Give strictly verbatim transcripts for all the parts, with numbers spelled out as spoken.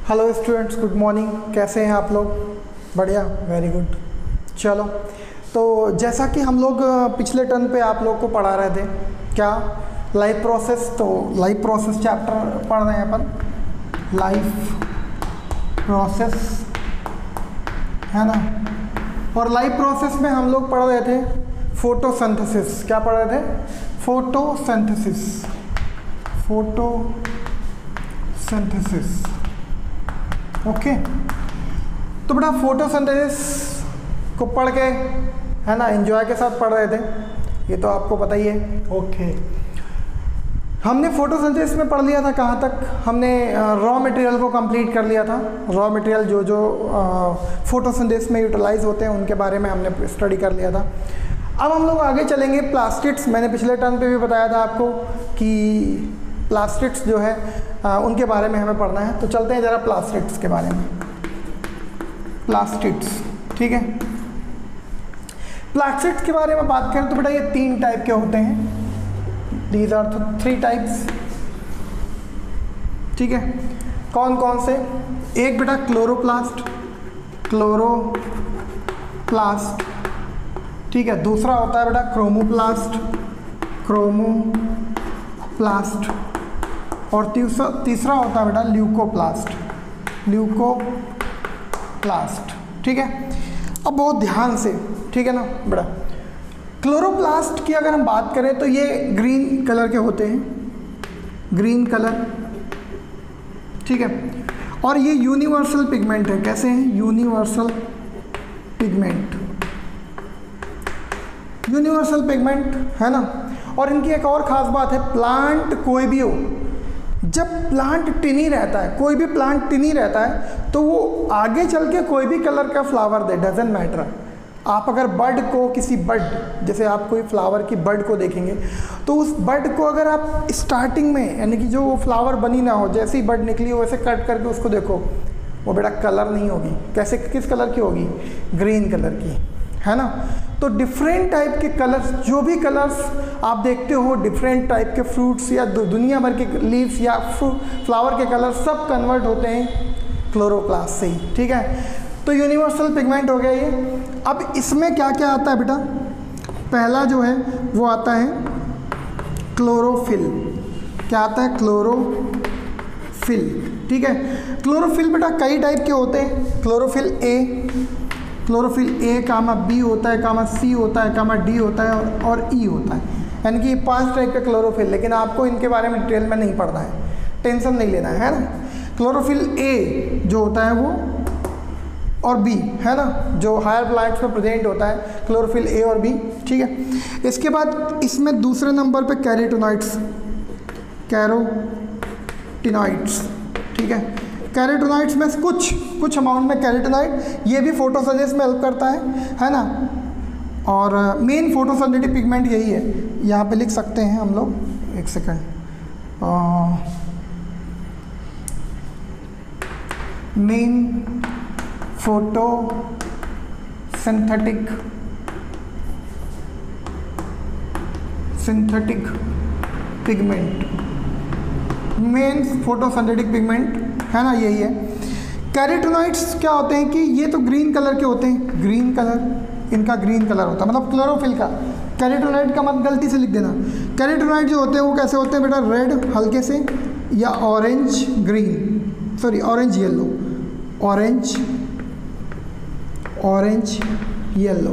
Hello students, good morning. कैसे हैं आप लोग? बढ़िया, वेरी गुड। चलो, तो जैसा कि हम लोग पिछले टर्न पे आप लोग को पढ़ा रहे थे, क्या लाइफ प्रोसेस, तो लाइफ प्रोसेस चैप्टर पढ़ रहे हैं अपन। लाइफ प्रोसेस है ना, और लाइफ प्रोसेस में हम लोग पढ़ रहे थे फोटोसिंथेसिस। क्या पढ़ रहे थे? फोटोसिंथेसिस। Photosynthesis okay. तो बेटा फोटोसिंथेसिस को पढ़ के है ना एंजॉय के साथ पढ़ रहे थे, ये तो आपको पता ही है। ओके, हमने फोटोसिंथेसिस में पढ़ लिया था कहाँ तक? हमने रॉ मटेरियल को कंप्लीट कर लिया था। रॉ मटेरियल जो जो फोटोसिंथेसिस में यूटिलाइज होते हैं उनके बारे में हमने स्टडी कर लिया था। अब हम लोग आगे चलेंगे प्लास्टिड्स। मैंने पिछले टर्न पे भी बताया था आपको कि प्लास्टिड्स जो है आ, उनके बारे में हमें पढ़ना है। तो चलते हैं ज़रा प्लास्टिड्स के बारे में। प्लास्टिड्स, ठीक है। प्लास्टिड्स के बारे में बात करें तो बेटा ये तीन टाइप के होते हैं। दीज आर थ्री टाइप्स, ठीक है। कौन कौन से? एक बेटा क्लोरोप्लास्ट, क्लोरोप्लास्ट, ठीक है। दूसरा होता है बेटा क्रोमोप्लास्ट, क्रोमोप्लास्ट, और तीसरा तीसरा होता है बेटा ल्यूकोप्लास्ट, ल्यूकोप्लास्ट, ठीक है। अब बहुत ध्यान से, ठीक है ना बेटा। क्लोरोप्लास्ट की अगर हम बात करें तो ये ग्रीन कलर के होते हैं, ग्रीन कलर, ठीक है। और ये यूनिवर्सल पिगमेंट है। कैसे हैं? यूनिवर्सल पिगमेंट, यूनिवर्सल पिगमेंट है ना। और इनकी एक और ख़ास बात है, प्लांट कोई भी हो, जब प्लांट टिनी रहता है, कोई भी प्लांट टिनी रहता है तो वो आगे चल के कोई भी कलर का फ्लावर दे, डजेंट मैटर। आप अगर बर्ड को, किसी बर्ड, जैसे आप कोई फ्लावर की बर्ड को देखेंगे तो उस बर्ड को अगर आप स्टार्टिंग में, यानी कि जो वो फ्लावर बनी ना हो, जैसे ही बर्ड निकली हो वैसे कट करके उसको देखो, वो बेटा कलर नहीं होगी। कैसे, किस कलर की होगी? ग्रीन कलर की, है ना। तो डिफरेंट टाइप के कलर्स, जो भी कलर्स आप देखते हो, डिफरेंट टाइप के फ्रूट्स या दुनिया भर के लीव्स या फ्लावर के कलर सब कन्वर्ट होते हैं क्लोरोप्लास्ट से ही, ठीक है। तो यूनिवर्सल पिगमेंट हो गया ये। अब इसमें क्या क्या आता है बेटा? पहला जो है वो आता है क्लोरोफिल। क्या आता है? क्लोरोफिल, ठीक है। क्लोरोफिल बेटा कई टाइप के होते हैं। Chlorophyll A, chlorophyll A comma B होता है, कामा सी होता है, कामा डी होता है, और, और ई होता है। यानी कि पांच टाइप का क्लोरोफिल, लेकिन आपको इनके बारे में डिटेल में नहीं पढ़ना है, टेंशन नहीं लेना है, है ना। क्लोरोफिल ए जो होता है वो, और बी, है ना, जो हायर प्लांट्स में प्रेजेंट होता है, क्लोरोफिल ए और बी, ठीक है। इसके बाद इसमें दूसरे नंबर पे कैरोटीनॉइड्स, कैरोटीनॉइड्स, ठीक है। कैरोटीनॉइड्स में कुछ कुछ अमाउंट में कैरोटीनॉइड, ये भी फोटोसिंथेसिस में हेल्प करता है, है ना। और मेन फोटोसिंथेटिक पिगमेंट यही है, यहाँ पे लिख सकते हैं हम लोग, एक second. Main photosynthetic synthetic pigment, main photosynthetic pigment है ना, यही है। कैरोटीनॉइड्स क्या होते हैं कि ये तो ग्रीन कलर के होते हैं, ग्रीन कलर, इनका ग्रीन कलर होता है, मतलब क्लोरोफिल का। कैरोटीनॉइड का मत गलती से लिख देना। कैरोटीनॉइड जो होते हैं वो कैसे होते हैं बेटा? रेड हल्के से, या orange green, sorry orange yellow, orange orange yellow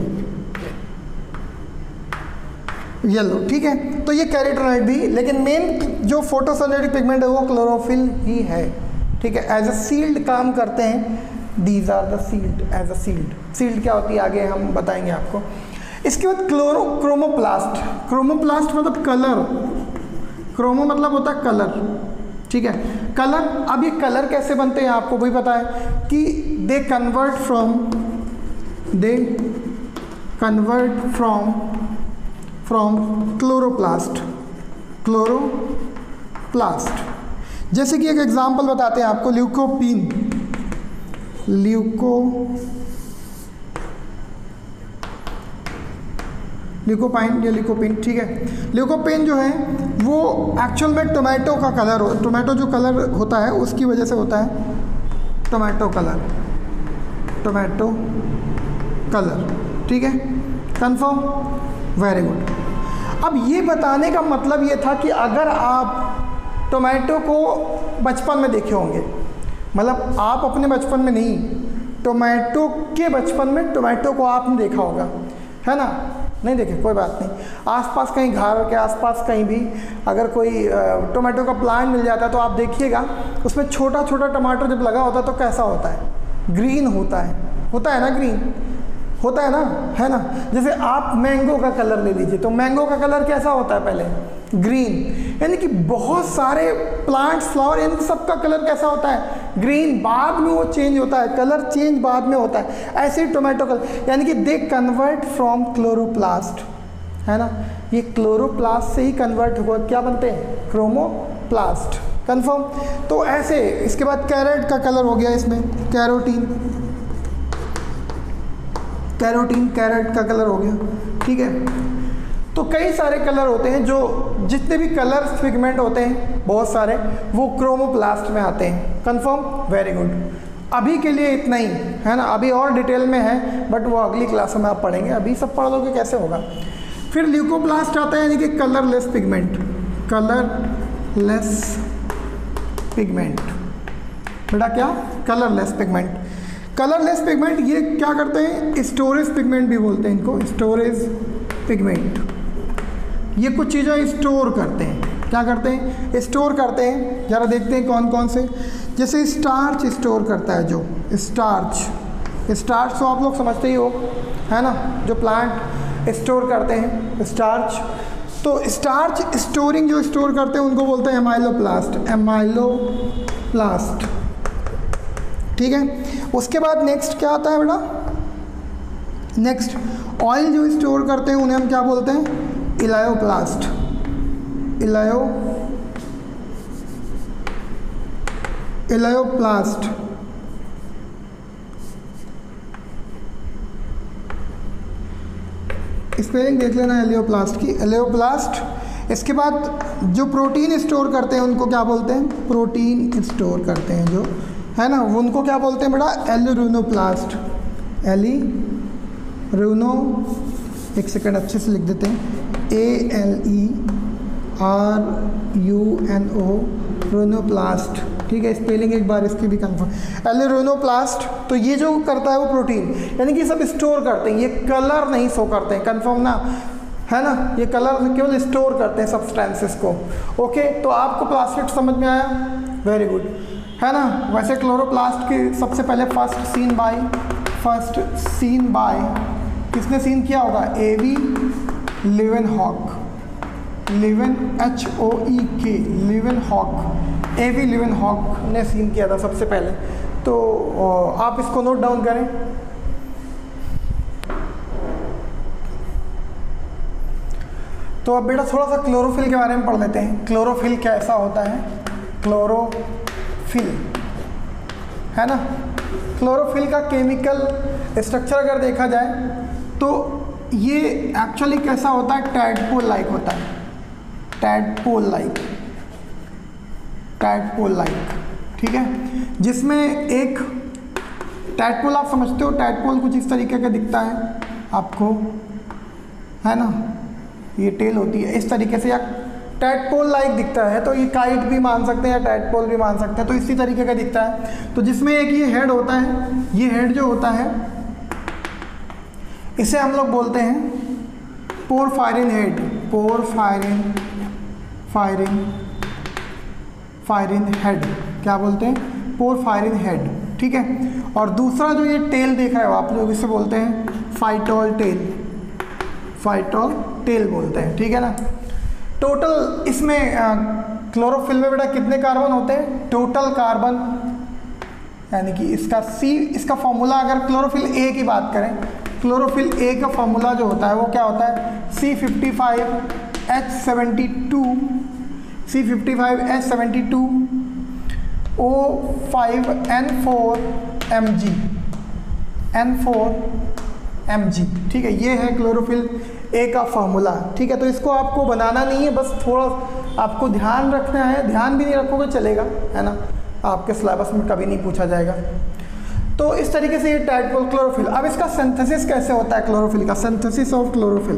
yellow, ठीक है। तो ये कैरोटीनॉइड भी, लेकिन मेन जो फोटोसिंथेटिक पिगमेंट है वो क्लोरोफिल ही है, ठीक है। एज अ सील्ड काम करते हैं। These are the shield, as a shield. Shield क्या होती है आगे हम बताएंगे आपको। इसके बाद क्लोरो क्रोमोप्लास्ट। क्रोमोप्लास्ट मतलब कलर, क्रोमो मतलब होता है कलर, ठीक है, कलर। अब ये कलर कैसे बनते हैं आपको भी पता है कि they convert from they convert from from chloroplast, chloroplast. जैसे कि एक एग्जांपल बताते हैं आपको, ल्यूकोपीन, ल्यूको ल्यूकोपाइन या ल्यूकोपिन, ठीक है। ल्यूकोपिन जो है वो एक्चुअल में टोमेटो का कलर हो, टोमेटो जो कलर होता है उसकी वजह से होता है, टोमेटो कलर, टोमेटो कलर, ठीक है, कंफर्म, वेरी गुड। अब ये बताने का मतलब ये था कि अगर आप टोमेटो को बचपन में देखे होंगे, मतलब आप अपने बचपन में नहीं, टोमेटो के बचपन में टोमेटो को आपने देखा होगा, है ना, नहीं देखे कोई बात नहीं, आसपास कहीं घर के आसपास कहीं भी अगर कोई टोमेटो का प्लांट मिल जाता है तो आप देखिएगा उसमें छोटा छोटा टमाटर जब लगा होता है तो कैसा होता है, ग्रीन होता है, होता है ना, ग्रीन होता है ना, है ना। जैसे आप मैंगो का कलर ले लीजिए तो मैंगो का कलर कैसा होता है, पहले ग्रीन, यानी कि बहुत सारे प्लांट्स, फ्लावर, इन सबका कलर कैसा होता है, ग्रीन, बाद में वो चेंज होता है, कलर चेंज बाद में होता है। ऐसे ही टोमेटो कलर, यानी कि दे कन्वर्ट फ्रॉम क्लोरोप्लास्ट, है ना, ये क्लोरोप्लास्ट से ही कन्वर्ट हुआ, क्या बनते हैं, क्रोमोप्लास्ट, कंफर्म। तो ऐसे, इसके बाद कैरेट का कलर हो गया, इसमें कैरोटीन, कैरोटीन कैरेट का कलर हो गया, ठीक है। तो कई सारे कलर होते हैं, जो जितने भी कलर्स पिगमेंट होते हैं बहुत सारे, वो क्रोमोप्लास्ट में आते हैं, कंफर्म, वेरी गुड। अभी के लिए इतना ही, है ना, अभी और डिटेल में है बट वो अगली क्लास में आप पढ़ेंगे, अभी सब पढ़ लोगे कैसे होगा। फिर ल्यूकोप्लास्ट आता है, यानी कि कलरलेस पिगमेंट, कलरलेस पिगमेंट, बेटा क्या, कलरलेस पिगमेंट। कलरलेस पिगमेंट ये क्या करते हैं, स्टोरेज पिगमेंट भी बोलते हैं इनको, स्टोरेज पिगमेंट। ये कुछ चीज़ें स्टोर करते हैं, क्या करते हैं, स्टोर करते हैं। ज़रा देखते हैं कौन कौन से, जैसे स्टार्च स्टोर करता है, जो स्टार्च, स्टार्च तो आप लोग समझते ही हो, है ना, जो प्लांट स्टोर करते हैं स्टार्च। तो स्टार्च स्टोरिंग जो स्टोर करते हैं उनको बोलते हैं एमाइलोप्लास्ट, एमाइलोप्लास्ट, ठीक है। उसके बाद नेक्स्ट क्या आता है बेटा, नेक्स्ट ऑयल जो स्टोर करते हैं उन्हें हम क्या बोलते हैं, इलायोप्लास्ट, इलायो इलायोप्लास्ट। स्पेलिंग देख लेना एलियोप्लास्ट की, एलियोप्लास्ट। इसके बाद जो प्रोटीन स्टोर करते हैं उनको क्या बोलते हैं, प्रोटीन स्टोर करते हैं जो, है ना, उनको क्या बोलते हैं बेटा, एलिरूनोप्लास्ट, एलिरूनो, एक सेकंड अच्छे से लिख देते हैं, A L E R U N O, रोनोप्लास्ट, ठीक है, स्पेलिंग एक बार इसकी भी कंफर्म, एलिरूनोप्लास्ट। तो ये जो करता है वो प्रोटीन, यानी कि सब स्टोर करते हैं, ये कलर नहीं शो करते हैं, कंफर्म ना, है ना, ये कलर केवल स्टोर करते हैं सब्सटेंसेस को। ओके, तो आपको प्लास्टिक समझ में आया, वेरी गुड, है ना। वैसे क्लोरोप्लास्ट की सबसे पहले first seen by first seen by किसने सीन किया होगा, A V Leeuwenhoek, Leeuwen H O E K, Leeuwenhoek, A V Leeuwenhoek ने सीन किया था सबसे पहले। तो आप इसको नोट डाउन करें। तो अब बेटा थोड़ा सा क्लोरोफिल के बारे में पढ़ लेते हैं, क्लोरोफिल कैसा होता है, क्लोरोफिल, है ना। क्लोरोफिल का केमिकल स्ट्रक्चर अगर देखा जाए तो ये एक्चुअली कैसा होता है, टैडपोल लाइक होता है, टैडपोल लाइक, टैडपोल लाइक, ठीक है, जिसमें एक टैडपोल आप समझते हो, टैडपोल कुछ इस तरीके का दिखता है आपको, है ना, ये टेल होती है इस तरीके से, या टैडपोल लाइक दिखता है, तो ये काइट भी मान सकते हैं या टैडपोल भी मान सकते हैं, तो इसी तरीके का दिखता है। तो जिसमें एक ये हेड होता है, ये हेड जो होता है इसे हम लोग बोलते हैं porphyrin head, porphyrin phyrin phyrin head, क्या बोलते हैं, पोरफायरिन हेड, ठीक है। और दूसरा जो ये टेल देख रहे हो आप लोग, इसे बोलते हैं फाइटोल टेल, फाइटोल टेल बोलते हैं, ठीक है ना। टोटल इसमें क्लोरोफिल में बेटा कितने कार्बन होते हैं, टोटल कार्बन, यानी कि इसका सी, इसका फॉर्मूला अगर क्लोरोफिल ए की बात करें, क्लोरोफिल ए का फॉर्मूला जो होता है वो क्या होता है, C fifty five H seventy two, C fifty five H seventy two O five N four M G, N four M G, ठीक है, ये है क्लोरोफिल ए का फार्मूला, ठीक है। तो इसको आपको बनाना नहीं है, बस थोड़ा आपको ध्यान रखना है, ध्यान भी नहीं रखोगे चलेगा, है ना, आपके सिलेबस में कभी नहीं पूछा जाएगा। तो इस तरीके से ये टैडपोल क्लोरोफिल। अब इसका सिंथेसिस कैसे होता है क्लोरोफिल का, सिंथेसिस ऑफ क्लोरोफिल।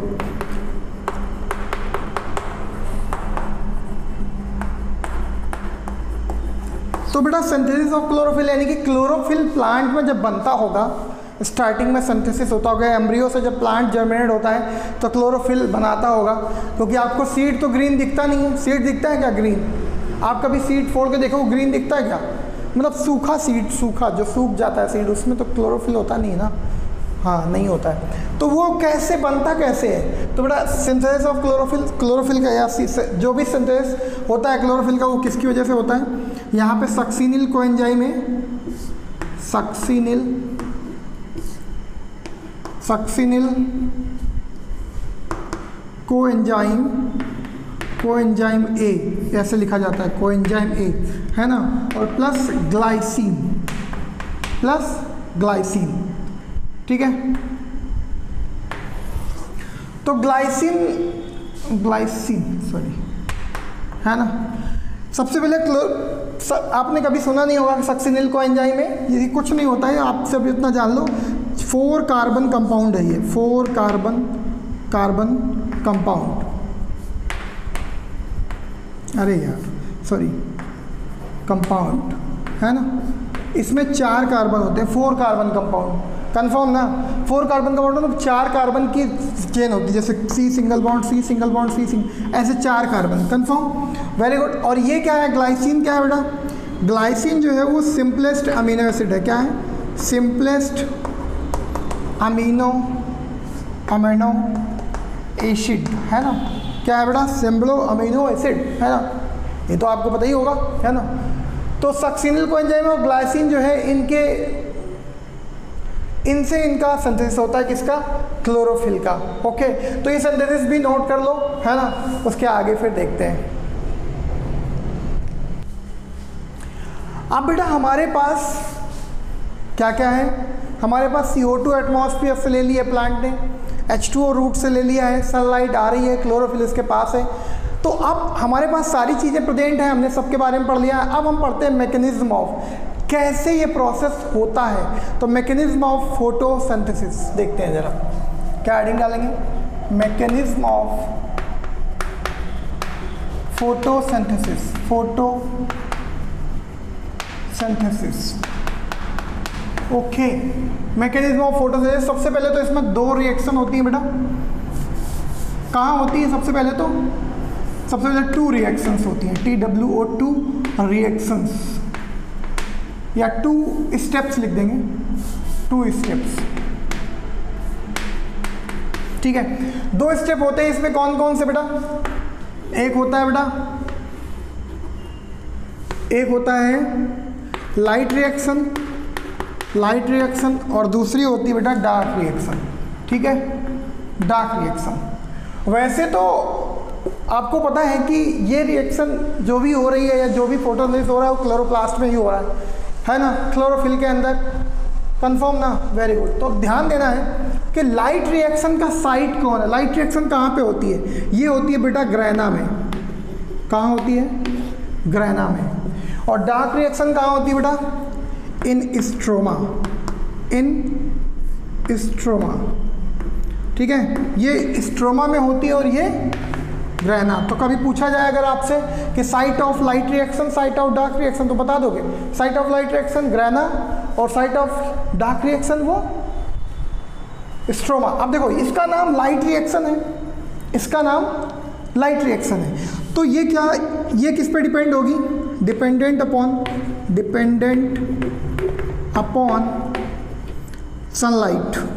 तो बेटा सिंथेसिस ऑफ क्लोरोफिल यानी कि क्लोरोफिल प्लांट में जब बनता होगा, स्टार्टिंग में सिंथेसिस होता होगा, एम्ब्रियो से जब प्लांट जर्मिनेट होता है तो क्लोरोफिल बनाता होगा। क्योंकि आपको सीड तो ग्रीन दिखता नहीं है, सीड दिखता है क्या ग्रीन? आप कभी सीड फोड़ के देखो ग्रीन दिखता है क्या? मतलब सूखा सीड, सूखा जो सूख जाता है सीड, उसमें तो क्लोरोफिल होता नहीं है ना, हाँ नहीं होता है। तो वो कैसे बनता कैसे है? तो बेटा सिंथेसिस ऑफ क्लोरोफिल, क्लोरोफिल का या जो भी सिंथेसिस होता है क्लोरोफिल का वो किसकी वजह से होता है? यहाँ पे सक्सिनिल कोएंजाइम है, succinyl succinyl coenzyme, coenzyme A ऐसे लिखा जाता है, कोएंजाइम ए है ना, और प्लस ग्लाइसिन, प्लस ग्लाइसिन, ठीक है। तो ग्लाइसिन, ग्लाइसिन सॉरी है ना, सबसे पहले क्लो आपने कभी सुना नहीं होगा सक्सिनिल कोएंजाइम में, ये कुछ नहीं होता है, आप सब इतना जान लो, फोर कार्बन कंपाउंड है ये, फोर कार्बन कार्बन कंपाउंड, अरे यार सॉरी कंपाउंड है ना, इसमें चार कार्बन होते हैं, फोर कार्बन कंपाउंड, कंफर्म ना? फोर कार्बन कंपाउंड मतलब चार कार्बन की चेन होती है, जैसे C single bond, C single bond, C single, ऐसे चार कार्बन, कंफर्म, वेरी गुड। और ये क्या है? ग्लाइसिन क्या है बेटा? ग्लाइसिन जो है वो सिंपलेस्ट अमीनो एसिड है, क्या है? सिंपलेस्ट अमीनो अमीनो एसिड है ना, क्या है बेटा? सिंपलो अमीनो एसिड है ना, ये तो आपको पता ही होगा है ना। तो सक्सिनिल कोएंजाइम और ग्लाइसिन जो है इनके इनसे इनका सिंथेसिस होता है, किसका? क्लोरोफिल का। ओके, तो ये सिंथेसिस भी नोट कर लो है ना, उसके आगे फिर देखते हैं। अब बेटा हमारे पास क्या क्या है? हमारे पास सी ओ टू एटमॉस्फेयर से ले लिया प्लांट ने, एच टू ओ रूट से ले लिया है, सनलाइट आ रही है, क्लोरोफिल इसके पास है। तो अब हमारे पास सारी चीज़ें प्रेजेंट हैं, हमने सबके बारे में पढ़ लिया है। अब हम पढ़ते हैं मैकेनिज्म ऑफ, कैसे ये प्रोसेस होता है। तो मैकेनिज्म ऑफ फोटोसिंथेसिस देखते हैं जरा, क्या हेडिंग डालेंगे? Mechanism of photosynthesis, photosynthesis, okay. Mechanism of photosynthesis, सबसे पहले तो इसमें दो रिएक्शन होती है बेटा, कहाँ होती है? सबसे पहले तो सबसे पहले टू रिएक्शंस होती हैं, T W O two reactions, या टू स्टेप्स लिख देंगे, टू स्टेप्स, ठीक है। दो स्टेप होते हैं इसमें, कौन कौन से बेटा? एक होता है बेटा, एक होता है लाइट रिएक्शन, लाइट रिएक्शन, और दूसरी होती है बेटा डार्क रिएक्शन, ठीक है, डार्क रिएक्शन। वैसे तो आपको पता है कि ये रिएक्शन जो भी हो रही है या जो भी फोटोसिंथेसिस हो रहा है वो क्लोरोप्लास्ट में ही हो रहा है, है ना, क्लोरोफिल के अंदर, कंफर्म ना? Very good. तो ध्यान देना है कि लाइट रिएक्शन का साइट कौन है? लाइट रिएक्शन कहाँ पे होती है? ये होती है बेटा ग्रैना में, कहाँ होती है? ग्रैना में। और डार्क रिएक्शन कहाँ होती है बेटा? इन स्ट्रोमा, इन स्ट्रोमा, ठीक है, ये स्ट्रोमा में होती है और ये ग्रैना। तो कभी पूछा जाए अगर आपसे कि site of light reaction, site of dark reaction, तो बता दोगे site of light reaction grana और साइट ऑफ डार्क रिएक्शन वो स्ट्रोमा। अब देखो इसका नाम लाइट रिएक्शन है, इसका नाम लाइट रिएक्शन है, तो ये क्या, ये किस पे डिपेंड होगी? Dependent upon, dependent upon sunlight,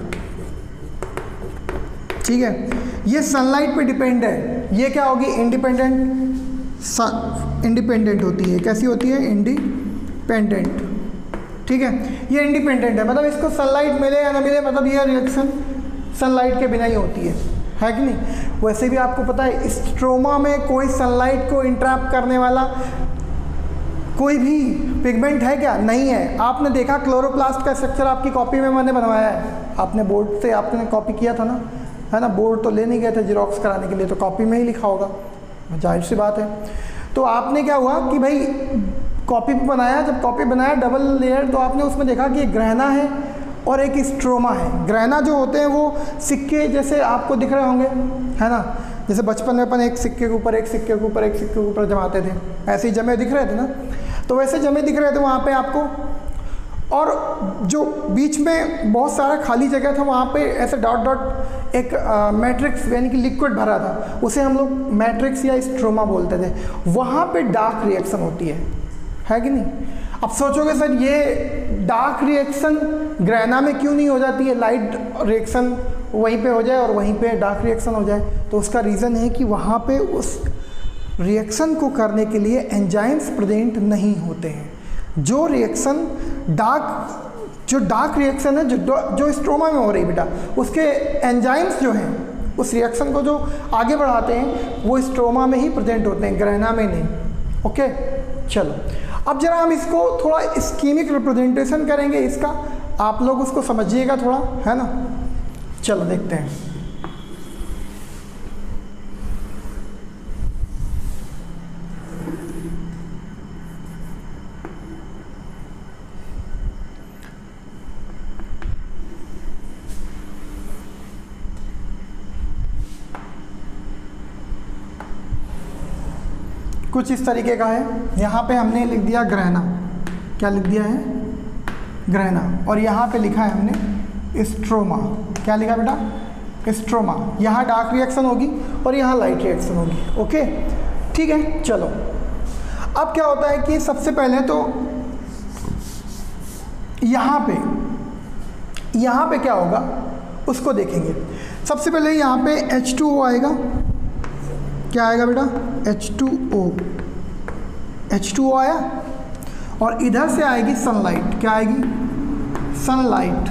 ठीक है, ये सनलाइट पे डिपेंड है। ये क्या होगी? इंडिपेंडेंट, इंडिपेंडेंट होती है। कैसी होती है? इंडिपेंडेंट, ठीक है, ये इंडिपेंडेंट है, मतलब इसको सनलाइट मिले या ना मिले, मतलब ये रिएक्शन सनलाइट के बिना ही होती है, है कि नहीं? वैसे भी आपको पता है स्ट्रोमा में कोई सनलाइट को इंट्रैप करने वाला कोई भी पिगमेंट है क्या? नहीं है। आपने देखा क्लोरोप्लास्ट का स्ट्रक्चर आपकी कॉपी में मैंने बनवाया है, आपने बोर्ड से आपने कॉपी किया था ना, है ना, बोर्ड तो ले नहीं गए थे जिरोक्स कराने के लिए, तो कॉपी में ही लिखा होगा, जाहिर सी बात है। तो आपने क्या हुआ कि भाई कॉपी पे बनाया, जब कॉपी बनाया डबल लेयर, तो आपने उसमें देखा कि एक ग्रहना है और एक स्ट्रोमा है। ग्रहना जो होते हैं वो सिक्के जैसे आपको दिख रहे होंगे, है ना, जैसे बचपन में अपन एक सिक्के के ऊपर एक सिक्के के ऊपर एक सिक्के के ऊपर जमाते थे, ऐसे ही जमे दिख रहे थे ना, तो वैसे जमे दिख रहे थे वहाँ पे आपको। और जो बीच में बहुत सारा खाली जगह था वहाँ पे ऐसे डॉट डॉट एक मैट्रिक्स यानी कि लिक्विड भरा था, उसे हम लोग मैट्रिक्स या स्ट्रोमा बोलते थे। वहाँ पे डार्क रिएक्शन होती है, है कि नहीं? अब सोचोगे सर ये डार्क रिएक्शन ग्रहना में क्यों नहीं हो जाती है, लाइट रिएक्शन वहीं पे हो जाए और वहीं पे डार्क रिएक्शन हो जाए? तो उसका रीज़न है कि वहाँ पे उस रिएक्शन को करने के लिए एंजाइम्स प्रेजेंट नहीं होते हैं। जो रिएक्शन डार्क जो डार्क रिएक्शन है जो जो स्ट्रोमा में हो रही बेटा, उसके एंजाइम्स जो हैं उस रिएक्शन को जो आगे बढ़ाते हैं वो स्ट्रोमा में ही प्रेजेंट होते हैं, ग्रहना में नहीं। ओके, चलो अब जरा हम इसको थोड़ा स्कीमिक रिप्रेजेंटेशन करेंगे इसका, आप लोग उसको समझिएगा थोड़ा, है ना। चलो देखते हैं। कुछ इस तरीके का है। यहाँ पे हमने लिख दिया ग्रहना, क्या लिख दिया है? ग्रहना। और यहाँ पे लिखा है हमने स्ट्रोमा, क्या लिखा बेटा? स्ट्रोमा। यहाँ डार्क रिएक्शन होगी और यहाँ लाइट रिएक्शन होगी। ओके, ठीक है। चलो अब क्या होता है कि सबसे पहले तो यहाँ पे यहाँ पे क्या होगा उसको देखेंगे। सबसे पहले यहाँ पे एच टू ओ आएगा, क्या आएगा बेटा? H two O. H two O आया और इधर से आएगी सनलाइट, क्या आएगी? सनलाइट,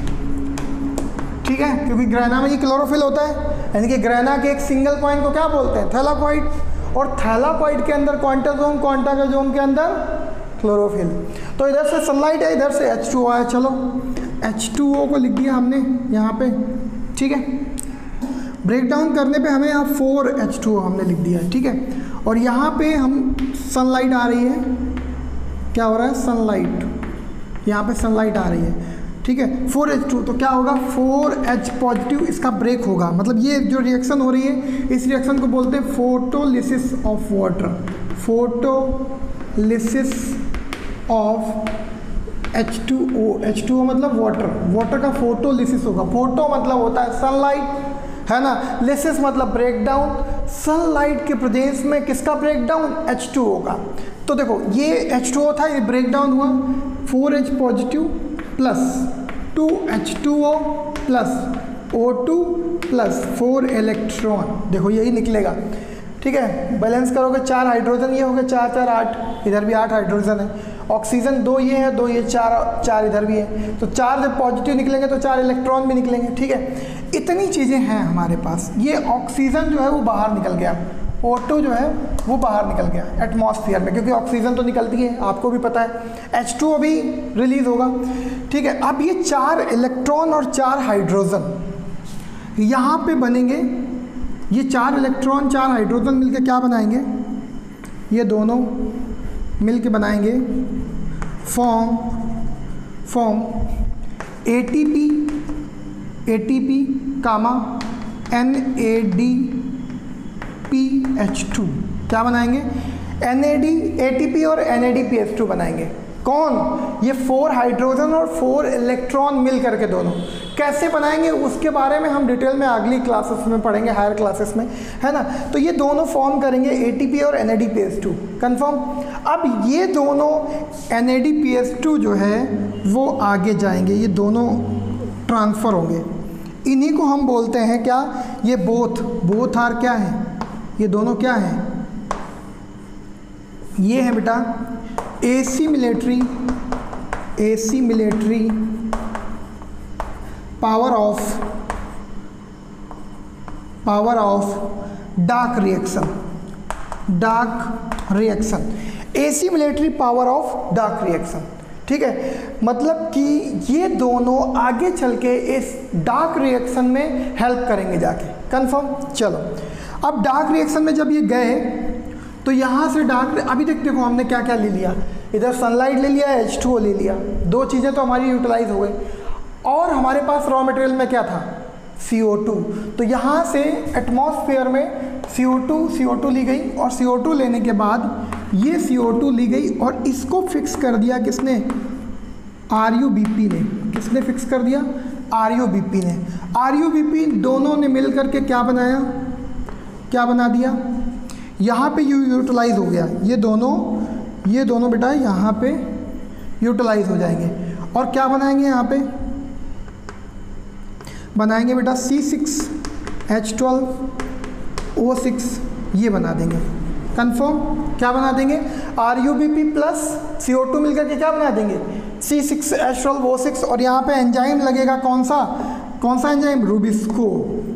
ठीक है, क्योंकि ग्रहना में ये क्लोरोफिल होता है, यानी कि ग्रहना के एक सिंगल पॉइंट को क्या बोलते हैं? थैलाकॉइड। और थैलाकॉइड के अंदर क्वांटाजोम, क्वांटाजोम के अंदर क्लोरोफिल। तो इधर से सनलाइट है, इधर से एच टू ओ आया। चलो एच टू ओ को लिख दिया हमने यहाँ पे, ठीक है। ब्रेक डाउन करने पे हमें यहाँ फोर एच टू ओ हमने लिख दिया है, ठीक है। और यहाँ पे हम सनलाइट आ रही है, क्या हो रहा है? सनलाइट, यहाँ पे सनलाइट आ रही है, ठीक है। फोर एच टू, तो क्या होगा? फोर एच पॉजिटिव, इसका ब्रेक होगा। मतलब ये जो रिएक्शन हो रही है इस रिएक्शन को बोलते हैं photolysis of water. Photolysis of H two O. H two O मतलब वाटर, वाटर का फोटोलिसिस होगा। फोटो मतलब होता है सनलाइट, है ना। लिसिस मतलब ब्रेक डाउन। सनलाइट के प्रेजेंस में किसका break down? H two O का। तो देखो ये एच टू ओ था, ये ब्रेक डाउन हुआ, four H positive plus two H two O plus O two plus four electron, देखो यही निकलेगा, ठीक है। बैलेंस करोगे चार हाइड्रोजन ये हो गए, चार चार आठ, इधर भी आठ हाइड्रोजन है। ऑक्सीजन दो ये है, दो ये, चार चार इधर भी है। तो चार जब पॉजिटिव निकलेंगे तो चार इलेक्ट्रॉन भी निकलेंगे, ठीक है। इतनी चीज़ें हैं हमारे पास। ये ऑक्सीजन जो है वो बाहर निकल गया, ओ टू जो है वो बाहर निकल गया एटमॉस्फेयर में, क्योंकि ऑक्सीजन तो निकलती है, आपको भी पता है। एच टू ओ भी रिलीज होगा, ठीक है। अब ये चार इलेक्ट्रॉन और चार हाइड्रोजन यहाँ पे बनेंगे। ये चार इलेक्ट्रॉन चार हाइड्रोजन मिलके क्या बनाएंगे? ये दोनों मिलके बनाएंगे form form A T P, A T P comma N A D P H two. क्या बनाएंगे? N A D, A T P और N A D P H two बनाएंगे। कौन? ये फोर हाइड्रोजन और फोर इलेक्ट्रॉन मिल करके दोनों कैसे बनाएंगे उसके बारे में हम डिटेल में अगली क्लासेस में पढ़ेंगे, हायर क्लासेस में, है ना। तो ये दोनों फॉर्म करेंगे ए टी पी और N A D P H two, confirm. अब ये दोनों N A D P H two जो है वो आगे जाएंगे, ये दोनों ट्रांसफ़र होंगे। इन्हीं को हम बोलते हैं क्या? ये बोथ बोथ आर क्या है? ये दोनों क्या हैं? ये है बेटा assimilatory, assimilatory power of power of dark reaction, dark reaction, assimilatory power of dark reaction, ठीक है। मतलब कि ये दोनों आगे चल के इस डार्क रिएक्शन में हेल्प करेंगे जाके, कंफर्म। चलो अब डार्क रिएक्शन में जब ये गए तो यहाँ से डार्क, अभी देख देखो हमने क्या क्या ले लिया। इधर सनलाइट ले लिया, एच टू ओ ले लिया, दो चीज़ें तो हमारी यूटिलाइज हो गई। और हमारे पास रॉ मटेरियल में क्या था, सी ओ टू। तो यहाँ से एटमॉस्फेयर में सी O two C O to ली गई, और सी ओ टू लेने के बाद ये सी ओ टू ली गई और इसको फिक्स कर दिया किसने, आर यू बी पी ने। किसने फिक्स कर दिया, आर यू बी पी ने। आर यू बी पी दोनों ने मिल करके क्या बनाया, क्या बना दिया, यहाँ पे यू यूटिलाइज हो गया, ये दोनों ये दोनों बेटा यहाँ पे यूटिलाइज हो जाएंगे। और क्या बनाएंगे, यहाँ पे बनाएंगे बेटा C six H twelve O six, ये बना देंगे। कंफर्म, क्या बना देंगे, R U B P plus C O two मिलकर के क्या बना देंगे, C six H twelve O six. और यहाँ पे एंजाइम लगेगा कौन सा, कौन सा enzyme, Rubisco,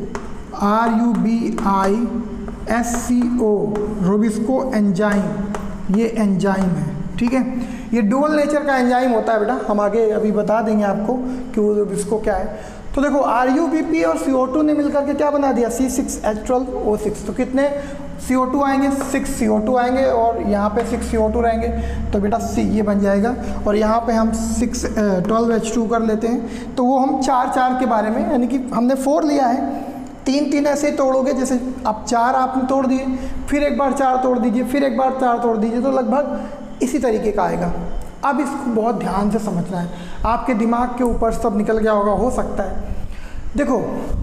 R U B I S C O, Rubisco enzyme, ये एंजाइम है, ठीक है। ये डुअल नेचर का एंजाइम होता है बेटा, हम आगे अभी बता देंगे आपको कि वो रूबिस्को क्या है। तो देखो आर यू बी पी और सी ओ टू ने मिलकर के क्या बना दिया, C six H twelve O six. तो कितने सी ओ टू आएंगे, सिक्स सी ओ टू आएंगे, और यहाँ पे सिक्स सी ओ टू रहेंगे, तो बेटा सी ये बन जाएगा। और यहाँ पे हम सिक्स ट्वेल्व एच टू कर लेते हैं, तो वो हम चार चार के बारे में, यानी कि हमने फोर लिया है, तीन तीन ऐसे ही तोड़ोगे, जैसे अब चार आपने तोड़ दिए, फिर एक बार चार तोड़ दीजिए, फिर एक बार चार तोड़ दीजिए, तो लगभग इसी तरीके का आएगा। अब इसको बहुत ध्यान से समझना है, आपके दिमाग के ऊपर सब निकल गया होगा, हो सकता है। देखो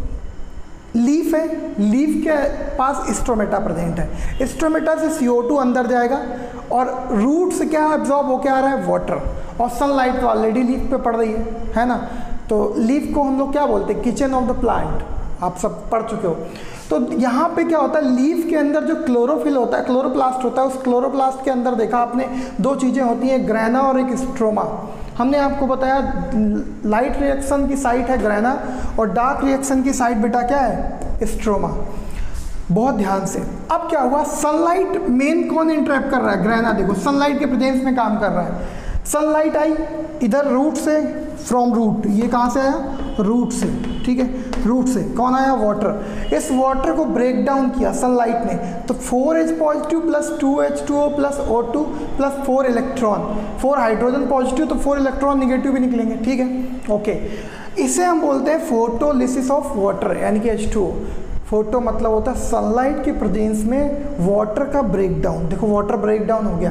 लीफ है, लीफ के पास स्ट्रोमेटा प्रेजेंट है, स्ट्रोमेटा से सी ओ टू अंदर जाएगा, और रूट से क्या एब्जॉर्ब होकर आ रहा है, वाटर, और सनलाइट तो ऑलरेडी लीफ पे पड़ रही है, है ना। तो लीफ को हम लोग क्या बोलते हैं, किचन ऑफ द प्लांट, आप सब पढ़ चुके हो। तो यहाँ पे क्या होता है, लीफ के अंदर जो क्लोरोफिल होता है, क्लोरोप्लास्ट होता है, उस क्लोरोप्लास्ट के अंदर देखा आपने दो चीज़ें होती हैं, ग्रेना और एक स्ट्रोमा। हमने आपको बताया लाइट रिएक्शन की साइट है ग्रेना, और डार्क रिएक्शन की साइट बेटा क्या है, स्ट्रोमा। बहुत ध्यान से। अब क्या हुआ, सनलाइट मेन कौन इंटरैक्ट कर रहा है, ग्रेना। देखो सनलाइट के प्रेजेंस में काम कर रहा है, सनलाइट आई इधर रूट से, फ्रॉम रूट, ये कहाँ से आया, रूट से, ठीक है, रूट से कौन आया, वाटर। इस वाटर को ब्रेक डाउन किया सनलाइट ने, तो four H positive plus two H two O plus O two plus four electron, four hydrogen positive तो फोर इलेक्ट्रॉन निगेटिव भी निकलेंगे, ठीक है, ओके। इसे हम बोलते हैं फोटोलिसिस ऑफ वाटर, यानी कि एच टू ओ। फोटो मतलब होता है सनलाइट के प्रेजेंस में वाटर का ब्रेकडाउन। देखो वाटर ब्रेकडाउन हो गया।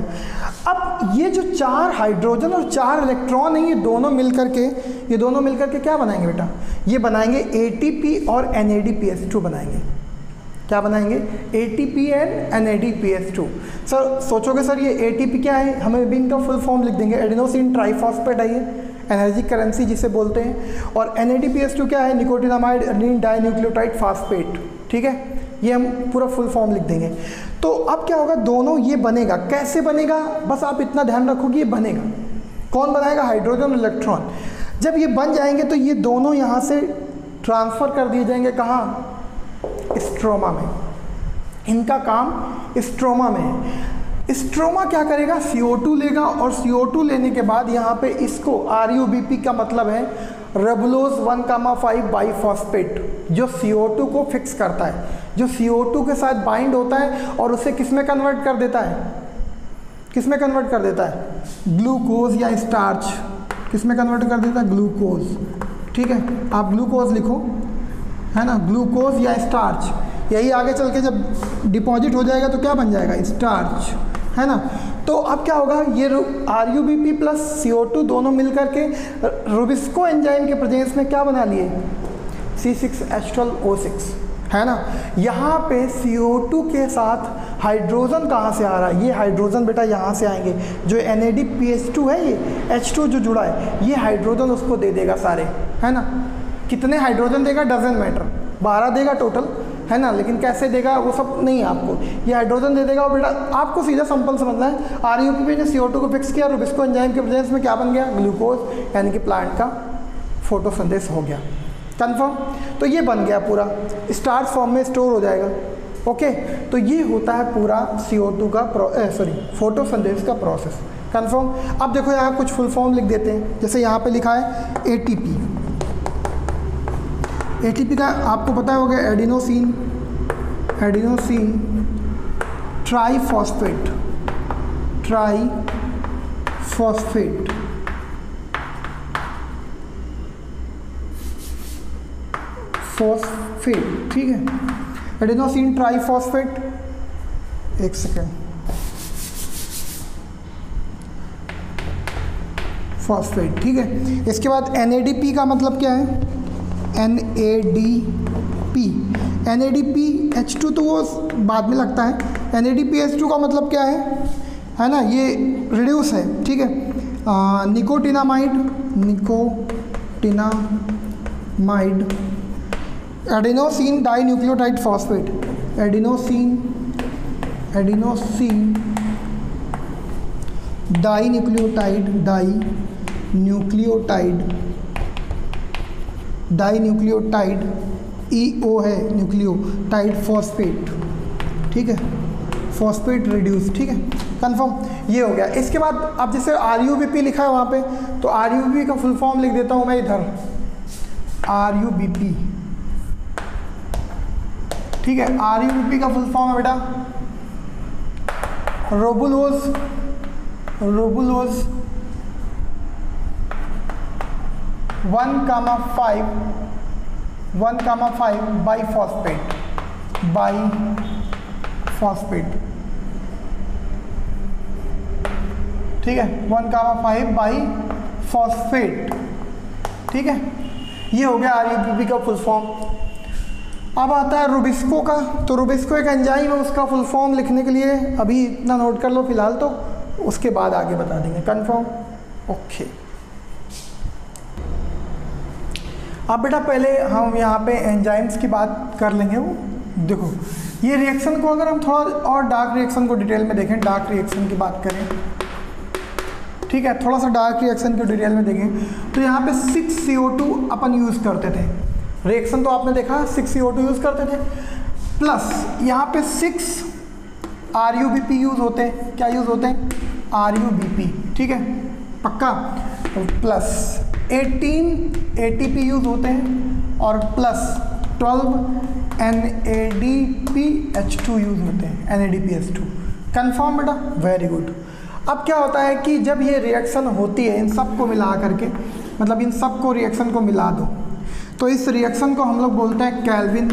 अब ये जो चार हाइड्रोजन और चार इलेक्ट्रॉन हैं, ये दोनों मिलकर के ये दोनों मिलकर के क्या बनाएंगे बेटा, ये बनाएंगे ए टी पी और N A D P S two बनाएंगे। क्या बनाएंगे, A T P and N A D P S two. Sir सोचोगे सर ये ए टी पी क्या है, हमें भी इनका फुल फॉर्म लिख देंगे, एडिनोसिन ट्राइफॉस्फेट है ये, एनर्जी करेंसी जिसे बोलते हैं। और N A D P S two क्या है, निकोटिनामाइड एडेनिन डाइन्यूक्लियोटाइड फास्फेट, ठीक है, ये हम पूरा फुल फॉर्म लिख देंगे। तो अब क्या होगा, दोनों ये बनेगा, कैसे बनेगा, बस आप इतना ध्यान रखो कि ये बनेगा। कौन बनाएगा, हाइड्रोजन और इलेक्ट्रॉन। जब ये बन जाएंगे तो ये दोनों यहाँ से ट्रांसफ़र कर दिए जाएंगे कहाँ, स्ट्रोमा में। इनका काम स्ट्रोमा में है। स्ट्रोमा क्या करेगा, सी ओ टू लेगा, और सी ओ टू लेने के बाद यहाँ पे इसको आर यू बी पी का मतलब है ribulose one comma five biphosphate, जो सी ओ टू को फिक्स करता है, जो सी ओ टू के साथ बाइंड होता है और उसे किस में कन्वर्ट कर देता है, किस में कन्वर्ट कर देता है, ग्लूकोज या स्टार्च, किस में कन्वर्ट कर देता है, ग्लूकोज, ठीक है, आप ग्लूकोज लिखो, है ना, ग्लूकोज या स्टार्च। यही आगे चल के जब डिपॉजिट हो जाएगा तो क्या बन जाएगा, स्टार्च, है ना। तो अब क्या होगा, ये R U B P plus C O two दोनों मिलकर के रूबिस्को एंजाइम के प्रेजेंस में क्या बना लिए, C six H twelve O six, है ना। यहाँ पे सी ओ टू के साथ हाइड्रोजन कहाँ से आ रहा है, ये हाइड्रोजन बेटा यहाँ से आएंगे, जो N A D P H two है, ये एच टू जो जुड़ा है, ये हाइड्रोजन उसको दे देगा सारे, है ना। कितने हाइड्रोजन देगा, डजन मैटर, बारह देगा टोटल, है ना, लेकिन कैसे देगा वो सब नहीं है आपको, ये हाइड्रोजन दे देगा। और बेटा आपको सीधा सिंपल समझना है, आर यू पी ने सी ओ टू को फिक्स किया, रूबिस्को एंजाइम के प्रेजेंस में क्या बन गया, ग्लूकोज, यानी कि प्लांट का फोटोसिंथेसिस हो गया। कंफर्म, तो ये बन गया पूरा, स्टार्च फॉर्म में स्टोर हो जाएगा। ओके, तो ये होता है पूरा सी ओ टू का सॉरी फोटोसिंथेसिस का प्रोसेस। कंफर्म। अब देखो यहाँ कुछ फुल फॉर्म लिख देते हैं, जैसे यहाँ पे लिखा है A T P. A T P का आपको पता होगा, adenosine adenosine triphosphate triphosphate, phosphate, ठीक है। एडेनोसिन ट्राइफॉस्फेट, एक सेकेंड, फॉस्फेट, ठीक है। इसके बाद एन ए डी पी का मतलब क्या है? N A D P, N A D P H two तो वो बाद में लगता है, N A D P H two का मतलब क्या है, है ना, ये रिड्यूस है, ठीक है। Nicotinamide, nicotinamide, adenosine dinucleotide phosphate, adenosine adenosine dinucleotide, dinucleotide, dinucleotide, E O है न्यूक्लियोटाइड फॉस्फेट, ठीक है, फॉस्फेट रिड्यूस, ठीक है, कंफर्म, ये हो गया। इसके बाद अब जैसे आर यू बी पी लिखा है वहाँ पे, तो आर यू बी पी का फुल फॉर्म लिख देता हूँ मैं इधर, आर यू बी पी, ठीक है। आर यू बी पी का फुल फॉर्म है बेटा ribulose, ribulose one comma five, one comma five biphosphate, biphosphate, ठीक है, one comma five biphosphate, ठीक है। ये हो गया आर यू बी पी का फुल फॉर्म। अब आता है रुबिस्को का, तो रुबिस्को एक एंजाइम है, उसका फुल फॉर्म लिखने के लिए अभी इतना नोट कर लो फिलहाल, तो उसके बाद आगे बता देंगे, कंफर्म, ओके। अब बेटा पहले हम यहाँ पे एंजाइम्स की बात कर लेंगे। वो देखो ये रिएक्शन को अगर हम थोड़ा और डार्क रिएक्शन को डिटेल में देखें, डार्क रिएक्शन की बात करें, ठीक है, थोड़ा सा डार्क रिएक्शन को डिटेल में देखें, तो यहाँ पे सिक्स सी ओ टू अपन यूज़ करते थे, रिएक्शन तो आपने देखा six C O two use करते थे, प्लस यहाँ पे six R U B P use होते हैं, क्या यूज़ होते हैं? आर यू बी पी, ठीक है, पक्का, plus eighteen A T P use होते हैं, और plus twelve N A D P H two use होते हैं, N A D P H two, confirm बेटा, वेरी गुड। अब क्या होता है कि जब ये रिएक्शन होती है, इन सब को मिला करके, मतलब इन सब को रिएक्शन को मिला दो, तो इस रिएक्शन को हम लोग बोलते हैं कैल्विन,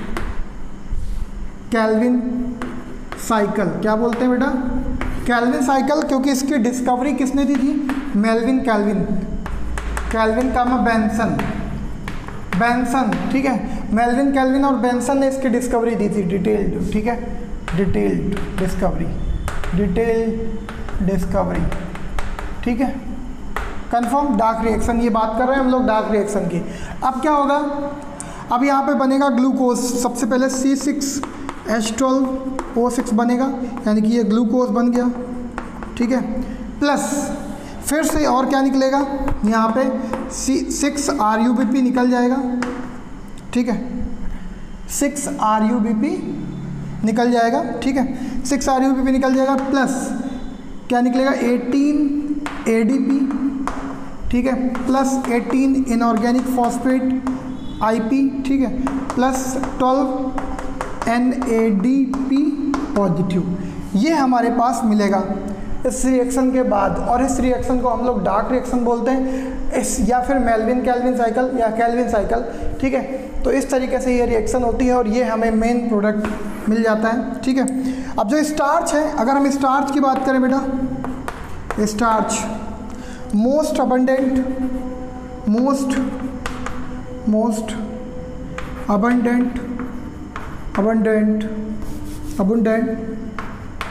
कैल्विन साइकिल, क्या बोलते हैं बेटा? कैल्विन साइकिल, क्योंकि इसकी डिस्कवरी किसने दी थी? मेल्विन कैल्विन, कैल्विन का मैं बेंसन, बेंसन, ठीक है, मेल्विन कैल्विन और बेंसन ने इसकी डिस्कवरी दी थी, डिटेल्ड, ठीक है, डिटेल्ड डिस्कवरी, डिटेल्ड डिस्कवरी, ठीक है, कंफर्म। डार्क रिएक्शन, ये बात कर रहे हैं हम लोग डार्क रिएक्शन की। अब क्या होगा? अब यहाँ पे बनेगा ग्लूकोज, सबसे पहले C six H twelve O six बनेगा, यानी कि ये ग्लूकोज बन गया, ठीक है, प्लस फिर से और क्या निकलेगा? यहाँ पे C six R U B P निकल जाएगा, ठीक है, six R U B P निकल जाएगा, ठीक है, six R U B P निकल जाएगा, प्लस क्या निकलेगा? एटीन ए डी पी, ठीक है, plus eighteen inorganic phosphate I P, ठीक है, plus twelve N A D P positive, ये हमारे पास मिलेगा इस रिएक्शन के बाद। और इस रिएक्शन को हम लोग डार्क रिएक्शन बोलते हैं, इस या फिर मेल्विन कैल्विन साइकिल या कैल्विन साइकिल, ठीक है। तो इस तरीके से ये रिएक्शन होती है और ये हमें मेन प्रोडक्ट मिल जाता है, ठीक है। अब जो स्टार्च है, अगर हम स्टार्च की बात करें बेटा, starch most abundant, most most abundant abundant abundant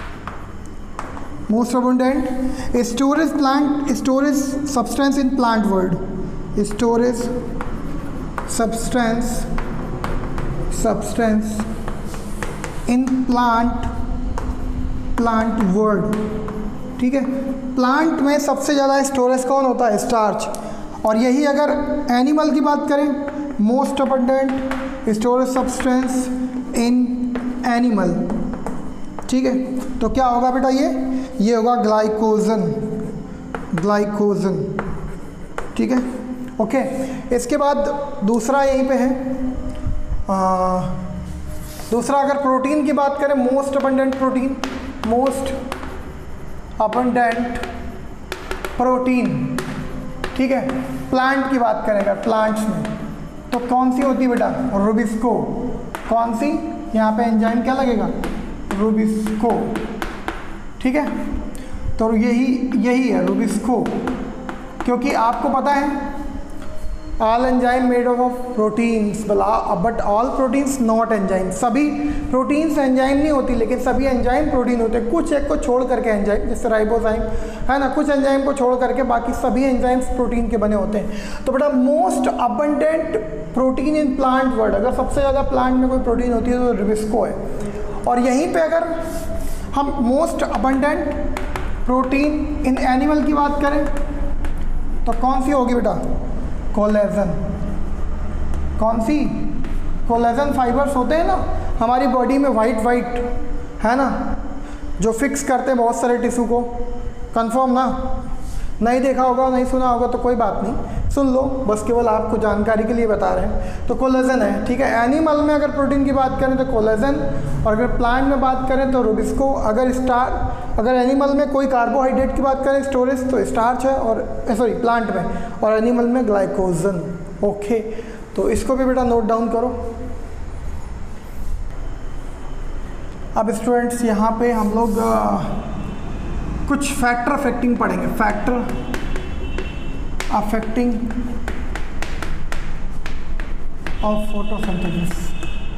most abundant storage plant storage substance in plant world, storage substance substance in plant plant world, ठीक है। प्लांट में सबसे ज़्यादा स्टोरेज कौन होता है? स्टार्च। और यही अगर एनिमल की बात करें, most abundant storage substance in animal, ठीक है। तो क्या होगा बेटा? ये ये होगा ग्लाइकोजन, ग्लाइकोजन, ठीक है, ओके। इसके बाद दूसरा यहीं पे है, आ, दूसरा अगर प्रोटीन की बात करें, most abundant protein, most abundant protein, ठीक है। प्लांट की बात करें अगर प्लांट्स में तो कौन सी होती है बेटा, रूबिस्को। कौन सी, यहाँ पे एंजाइम क्या लगेगा, रूबिस्को, ठीक है। तो यही यही है रूबिस्को, क्योंकि आपको पता है all enzyme made of proteins, but all proteins not enzyme. सभी प्रोटीन्स एंजाइम नहीं होती, लेकिन सभी एंजाइम प्रोटीन होते हैं। कुछ एक को छोड़ करके एंजाइम, जैसे राइबोजाइम है ना, कुछ एंजाइम को छोड़ करके बाकी सभी एंजाइम्स प्रोटीन के बने होते हैं। तो बेटा most abundant protein in plant world, अगर सबसे ज़्यादा प्लांट में कोई प्रोटीन होती है तो रूबिस्को है। और यहीं पे अगर हम most abundant protein in animal की बात करें तो कौन सी होगी बेटा, कोलेजन। कौन सी, कोलेजन फाइबर्स होते हैं ना हमारी बॉडी में, वाइट वाइट है ना, जो फिक्स करते हैं बहुत सारे टिश्यू को। कंफर्म ना, नहीं देखा होगा नहीं सुना होगा तो कोई बात नहीं, सुन लो, बस केवल आपको जानकारी के लिए बता रहे हैं। तो कोलेजन है, ठीक है। एनिमल में अगर प्रोटीन की बात करें तो कोलेजन, और अगर प्लांट में बात करें तो रूबिस्को। अगर स्टार अगर एनिमल में कोई कार्बोहाइड्रेट की बात करें स्टोरेज तो स्टार्च है, और सॉरी प्लांट में, और एनिमल में ग्लाइकोजन। ओके, तो इसको भी बेटा नोट डाउन करो। अब स्टूडेंट्स यहाँ पे हम लोग आ, कुछ फैक्टर अफेक्टिंग पढ़ेंगे। Factor affecting of photosynthesis,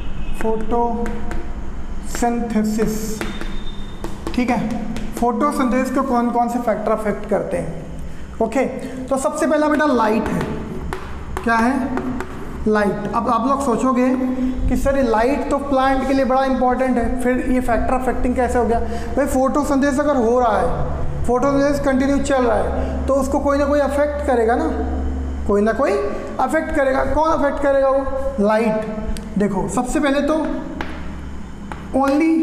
photosynthesis, ठीक है। फोटोसिंथेसिस को कौन कौन से फैक्टर अफेक्ट करते हैं। ओके, तो सबसे पहला बेटा लाइट है। क्या है, लाइट। अब आप लोग सोचोगे कि सर ये लाइट तो प्लांट के लिए बड़ा इंपॉर्टेंट है, फिर ये फैक्टर अफेक्टिंग कैसे हो गया। भाई फोटोसिंथेसिस अगर हो रहा है, फोटोसिंथेसिस कंटिन्यू चल रहा है, तो उसको कोई ना कोई अफेक्ट करेगा ना, कोई ना कोई अफेक्ट करेगा। कौन अफेक्ट करेगा, वो लाइट। देखो सबसे पहले तो only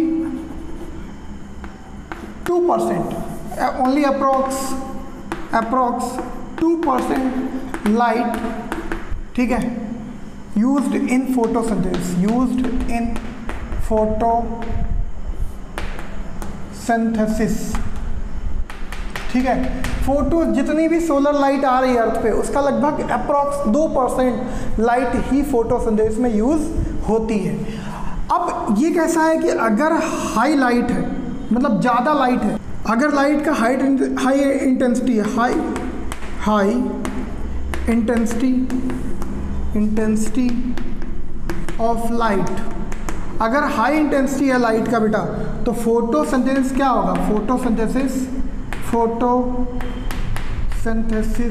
two percent, only approx approx two percent light, ठीक है, used in photosynthesis, used in photosynthesis, ठीक है। फोटो जितनी भी सोलर लाइट आ रही है अर्थ पे, उसका लगभग अप्रॉक्स दो परसेंट लाइट ही फोटोसिंथेसिस में यूज़ होती है। अब ये कैसा है कि अगर हाई लाइट है, मतलब ज़्यादा लाइट है, अगर लाइट का हाई हाई इंटेंसिटी है, high high intensity intensity of light, अगर हाई इंटेंसिटी है लाइट का बेटा, तो फोटोसिंथेसिस क्या होगा, फोटोसिंथेसिस फोटोसिंथेसिस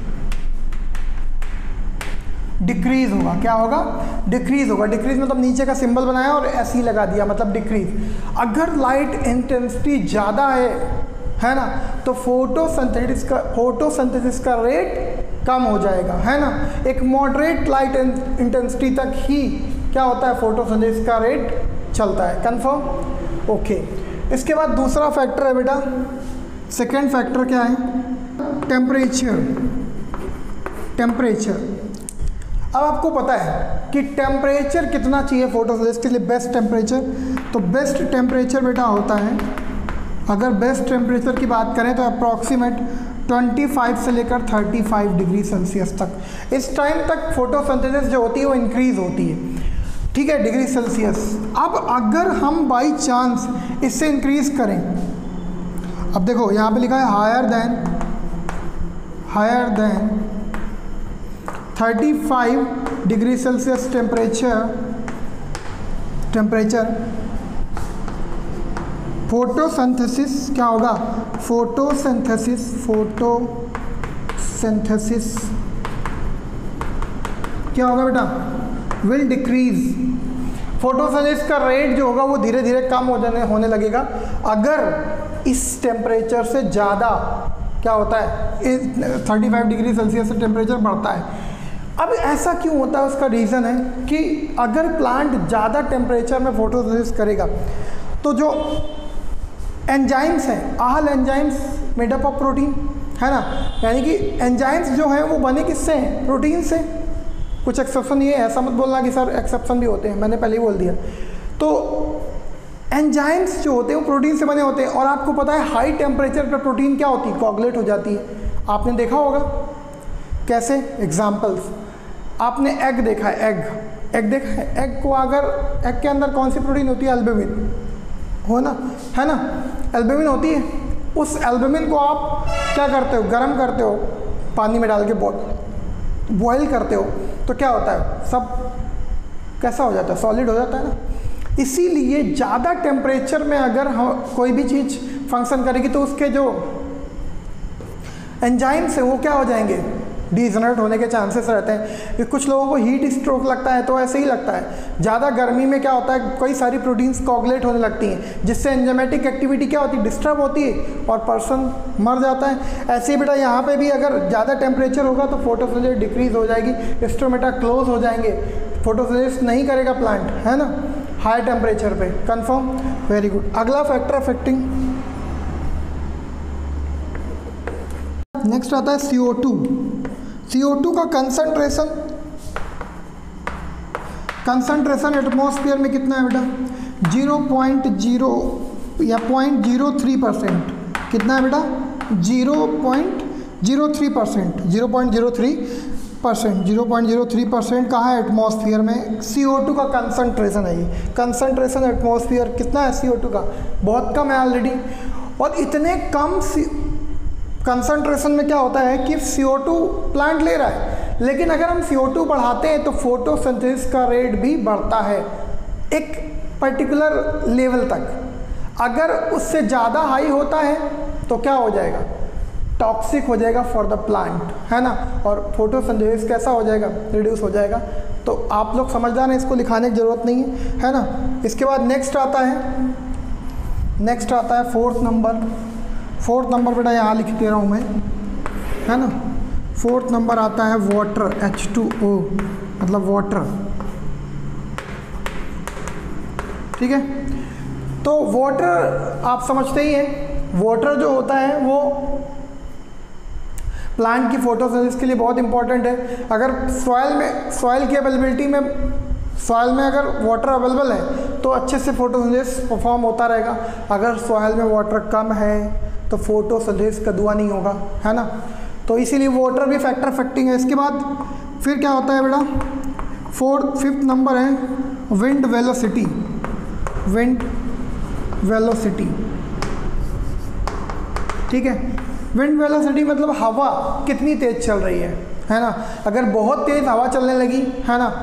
डिक्रीज होगा। क्या होगा, डिक्रीज होगा। डिक्रीज मतलब नीचे का सिंबल बनाया और ऐसे ही लगा दिया, मतलब डिक्रीज। अगर लाइट इंटेंसिटी ज़्यादा है है ना, तो फोटोसिंथेसिस का फोटोसिंथेसिस का रेट कम हो जाएगा, है ना। एक मॉडरेट लाइट इंटेंसिटी तक ही क्या होता है, फोटोसिंथेसिस का रेट चलता है। Confirm, okay. इसके बाद दूसरा फैक्टर है बेटा, सेकेंड फैक्टर क्या है, टेम्परेचर। टेम्परेचर, अब आपको पता है कि टेम्परेचर कितना चाहिए फोटोसिंथेसिस के लिए, बेस्ट टेम्परेचर। तो बेस्ट टेम्परेचर बेटा होता है, अगर बेस्ट टेम्परेचर की बात करें तो अप्रॉक्सीमेट पच्चीस से लेकर पैंतीस डिग्री सेल्सियस तक। इस टाइम तक फोटोसिंथेसिस जो होती है वो इंक्रीज होती है, ठीक है, डिग्री सेल्सियस। अब अगर हम बाई चांस इससे इंक्रीज करें, अब देखो यहाँ पे लिखा है हायर देन हायर देन पैंतीस degree Celsius temperature temperature photosynthesis क्या होगा, फोटोसिंथेसिस फोटोसिंथेसिस क्या होगा बेटा, विल डिक्रीज। फोटोसिंथेसिस का रेट जो होगा वो धीरे धीरे कम हो जाने होने लगेगा अगर इस टेम्परेचर से ज़्यादा क्या होता है, पैंतीस डिग्री सेल्सियस से टेम्परेचर बढ़ता है। अब ऐसा क्यों होता है, उसका रीज़न है कि अगर प्लांट ज़्यादा टेम्परेचर में फोटोसिंथेसिस करेगा तो जो एंजाइम्स हैं, all enzymes made up of protein, है ना, यानी कि एंजाइम्स जो हैं वो बने किससे हैं, प्रोटीन से। कुछ एक्सेप्शन ये है, ऐसा मत बोलना कि सर एक्सेप्शन भी होते हैं, मैंने पहले ही बोल दिया। तो एंजाइम्स जो होते हैं वो प्रोटीन से बने होते हैं, और आपको पता है हाई टेम्परेचर पर प्रोटीन क्या होती है, कोगुलेट हो जाती है। आपने देखा होगा कैसे, एग्जाम्पल्स, आपने एग देखा है, एग एग देखा है, एग को अगर एग के अंदर कौन सी प्रोटीन होती है, एल्ब्यूमिन, हो ना, है ना, एल्ब्यूमिन होती है। उस एल्ब्यूमिन को आप क्या करते हो, गर्म करते हो, पानी में डाल के बॉयल करते हो, तो क्या होता है, सब कैसा हो जाता है, सॉलिड हो जाता है ना। इसीलिए ज़्यादा टेम्परेचर में अगर हम कोई भी चीज़ फंक्शन करेगी तो उसके जो एंजाइम्स है वो क्या हो जाएंगे, डिजनरेट होने के चांसेस रहते हैं। कुछ लोगों को हीट स्ट्रोक लगता है तो ऐसे ही लगता है। ज़्यादा गर्मी में क्या होता है, कई सारी प्रोटीन्स कोगुलेट होने लगती हैं, जिससे एंजाइमेटिक एक्टिविटी क्या होती है, डिस्टर्ब होती है और पर्सन मर जाता है। ऐसे ही बेटा यहाँ पे भी अगर ज़्यादा टेम्परेचर होगा तो फोटोसिंथेसिस डिक्रीज हो जाएगी, स्टोमेटा क्लोज हो जाएंगे, फोटोसिंथेसिस नहीं करेगा प्लांट, है ना, हाई टेम्परेचर पे। Confirm, very good. अगला फैक्टर अफेक्टिंग, नेक्स्ट आता है C O two. C O two का कंसंट्रेशन, कंसंट्रेशन एटमॉस्फेयर में कितना है बेटा, जीरो पॉइंट जीरो या पॉइंट जीरो थ्री परसेंट। कितना है बेटा, zero point zero three percent, zero point zero three percent, zero point zero three percent कहाँ है, एटमॉस्फेयर में। सी ओ टू का कंसंट्रेशन है ये, कंसंट्रेशन एटमॉस्फेयर कितना है सी ओ टू का, बहुत कम है ऑलरेडी। और इतने कम कंसंट्रेशन में क्या होता है कि सी ओ टू प्लांट ले रहा है, लेकिन अगर हम सी ओ टू बढ़ाते हैं तो फोटोसिंथेसिस का रेट भी बढ़ता है एक पर्टिकुलर लेवल तक। अगर उससे ज़्यादा हाई होता है तो क्या हो जाएगा, टॉक्सिक हो जाएगा फॉर द प्लांट, है ना, और फोटोसिंथेसिस कैसा हो जाएगा, रिड्यूस हो जाएगा। तो आप लोग समझदार हैं, इसको लिखाने की ज़रूरत नहीं है, है ना। इसके बाद नेक्स्ट आता है, नेक्स्ट आता है फोर्थ नंबर। फोर्थ नंबर बेटा यहाँ लिख दे रहा हूँ मैं, है ना। फोर्थ नंबर आता है वाटर, एच टू ओ मतलब वाटर, ठीक है। तो वाटर आप समझते ही हैं, वाटर जो होता है वो प्लांट की फोटोसिंथेसिस के लिए बहुत इंपॉर्टेंट है। अगर सॉइल में, सॉइल की अवेलेबिलिटी में, सॉइल में अगर वाटर अवेलेबल है तो अच्छे से फोटोसिंथेसिस परफॉर्म होता रहेगा। अगर सॉइल में वाटर कम है तो फोटोसिंथेसिस का दुआ नहीं होगा, है ना। तो इसीलिए वाटर भी फैक्टर अफेक्टिंग है। इसके बाद फिर क्या होता है बेटा, फोर्थ फिफ्थ नंबर है विंड वेलोसिटी। विंड वेलोसिटी, ठीक है। विंड वेलोसिटी मतलब हवा कितनी तेज़ चल रही है, है ना। अगर बहुत तेज़ हवा चलने लगी, है ना,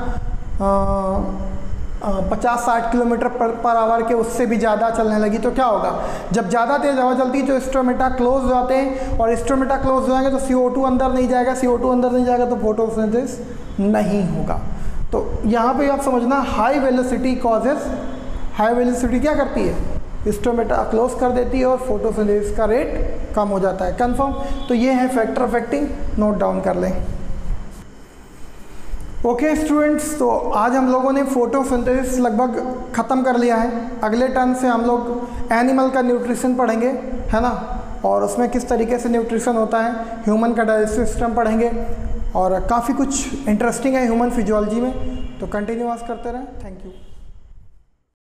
पचास साठ किलोमीटर पर पर आवर के उससे भी ज़्यादा चलने लगी तो क्या होगा, जब ज़्यादा तेज़ हवा चलती है तो स्ट्रोमेटा क्लोज हो जाते हैं, और स्ट्रोमेटा क्लोज हो जाएंगे तो सी ओ टू अंदर नहीं जाएगा, सी ओ टू अंदर नहीं जाएगा तो फोटोसिंथेसिस नहीं होगा। तो यहाँ पे आप समझना, high velocity causes, high velocity क्या करती है, स्ट्रोमेटा क्लोज कर देती है और फोटोसिंथेसिस का रेट कम हो जाता है। कंफर्म। तो ये है फैक्टर अफेक्टिंग, नोट डाउन कर लें। ओके स्टूडेंट्स, तो आज हम लोगों ने फोटोसिंथेसिस लगभग ख़त्म कर लिया है। अगले टर्म से हम लोग एनिमल का न्यूट्रिशन पढ़ेंगे, है ना, और उसमें किस तरीके से न्यूट्रिशन होता है, ह्यूमन का डाइजेस्टिव सिस्टम पढ़ेंगे, और काफ़ी कुछ इंटरेस्टिंग है ह्यूमन फिजियोलॉजी में। तो कंटिन्यूअस करते रहें। Thank you.